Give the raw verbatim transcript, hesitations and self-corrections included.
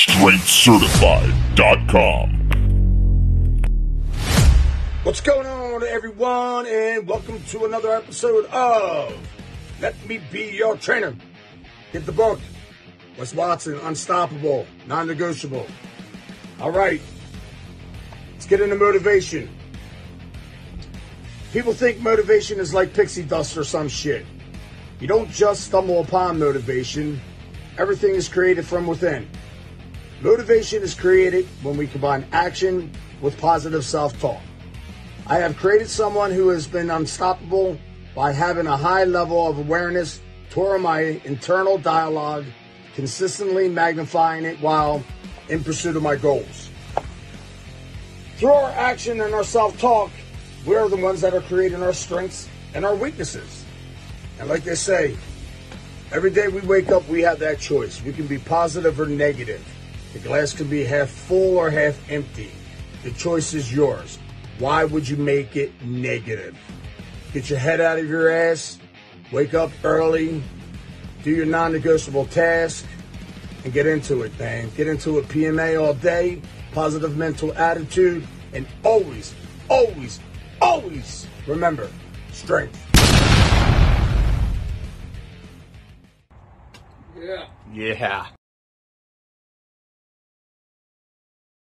strength certified dot com. What's going on, everyone, and welcome to another episode of Let Me Be Your Trainer. Get the book, Wes Watson, Unstoppable, Non-Negotiable. All right, let's get into motivation. People think motivation is like pixie dust or some shit. You don't just stumble upon motivation. Everything is created from within. Motivation is created when we combine action with positive self-talk. I have created someone who has been unstoppable by having a high level of awareness toward my internal dialogue, consistently magnifying it while in pursuit of my goals. Through our action and our self-talk, we are the ones that are creating our strengths and our weaknesses. And like they say, every day we wake up, we have that choice. We can be positive or negative. The glass can be half full or half empty. The choice is yours. Why would you make it negative? Get your head out of your ass, wake up early, do your non-negotiable task, and get into it, man. Get into it, P M A all day, positive mental attitude, and always, always, always remember, strength. Yeah. Yeah.